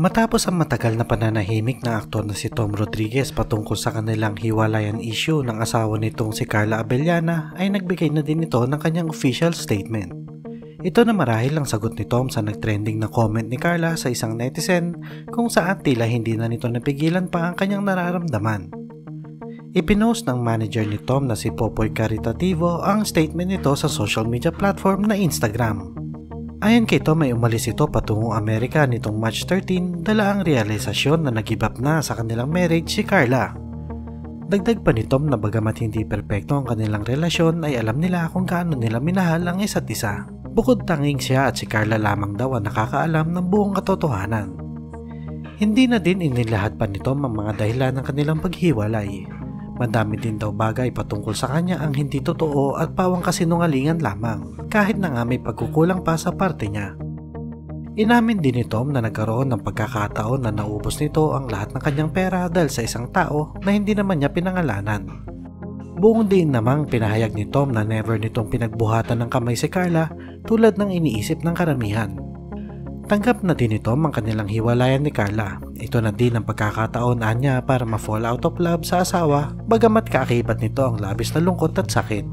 Matapos ang matagal na pananahimik ng aktor na si Tom Rodriguez patungkol sa kanilang hiwalayan issue ng asawa nitong si Carla Abellana ay nagbigay na din ito ng kanyang official statement. Ito na marahil ang sagot ni Tom sa nagtrending na comment ni Carla sa isang netizen kung saan tila hindi na nito napigilan pa ang kanyang nararamdaman. Ipinost ng manager ni Tom na si Popoy Caritativo ang statement nito sa social media platform na Instagram. Ayon kay Tom ay umalis ito patungong Amerika nitong March 13 dala ang realisasyon na nag-give up na sa kanilang marriage si Carla. Dagdag pa ni Tom na bagamat hindi perpekto ang kanilang relasyon ay alam nila kung gaano nila minahal ang isa't isa. Bukod tanging siya at si Carla lamang daw ang nakakaalam ng buong katotohanan. Hindi na din inilahat pa ni Tom ang mga dahilan ng kanilang paghiwalay. Madami din daw bagay patungkol sa kanya ang hindi totoo at pawang kasinungalingan lamang, kahit na nga may pagkukulang pa sa parte niya. Inamin din ni Tom na nagkaroon ng pagkakataon na naubos nito ang lahat ng kanyang pera dahil sa isang tao na hindi naman niya pinangalanan. Buong din namang pinahayag ni Tom na never nitong pinagbuhatan ng kamay si Carla tulad ng iniisip ng karamihan. Tanggap na din ni Tom ang kanilang hiwalayan ni Carla. Ito na din ang pagkakataon niya para ma-fall out of love sa asawa bagamat kaakibat nito ang labis na lungkot at sakit.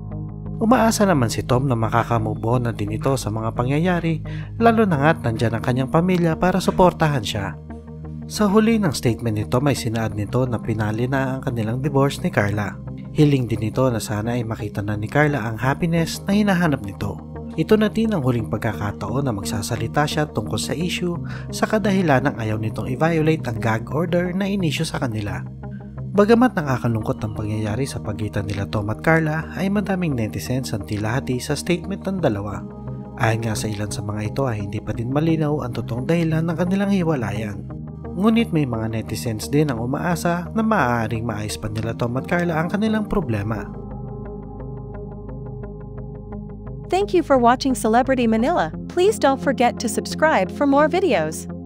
Umaasa naman si Tom na makakamove on na din ito sa mga pangyayari lalo na nga't nandyan ang kanyang pamilya para suportahan siya. Sa huli ng statement ni Tom ay sinaad nito na pinali na ang kanilang divorce ni Carla. Hiling din nito na sana ay makita na ni Carla ang happiness na hinahanap nito. Ito na din ang huling pagkakataon na magsasalita siya tungkol sa issue sa kadahilan ng ayaw nitong i-violate ang gag order na inisyu sa kanila. Bagamat nakakalungkot ang pangyayari sa pagitan nila Tom at Carla ay madaming netizens ang tila hati sa statement ng dalawa. Ayon nga sa ilan sa mga ito ay hindi pa din malinaw ang totoong dahilan ng kanilang hiwalayan. Ngunit may mga netizens din ang umaasa na maaaring maayos pa nila Tom at Carla ang kanilang problema. Thank you for watching Celebrity Manila. Please don't forget to subscribe for more videos.